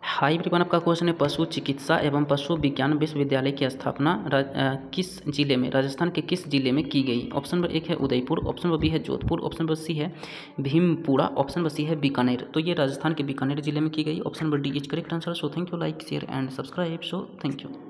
High everyone, आपका question है पशु चिकित्सा एवं पशु विज्ञान विश्वविद्यालय की स्थापना किस जिले में, राजस्थान के किस जिले में की गई। ऑप्शन नंबर 1 है उदयपुर, ऑप्शन नंबर बी है जोधपुर, ऑप्शन नंबर सी है भीमपुरा, ऑप्शन नंबर सी है बीकानेर। तो ये राजस्थान के बीकानेर जिले में की गई। Option number D is correct answer. So thank you, like share and subscribe. So thank you.